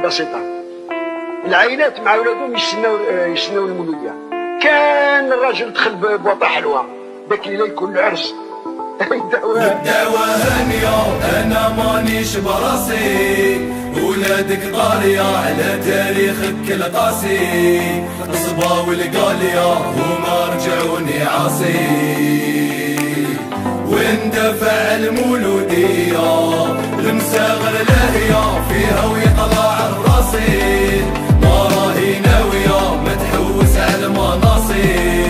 بسيطه. العائلات مع ولادهم يستناو المولوديه. كان الراجل دخل بواطه حلوه، داك الليله يكون العرس. الدعوة هانية انا مانيش براسي، ولادك طارية على تاريخك القاسي، الصبا والقالية هما رجعوني عاصي، واندفع المولودية المساغر لاهية فيها ويطلع الراسي، ما راهي ناوية ما تحوس على المناصي.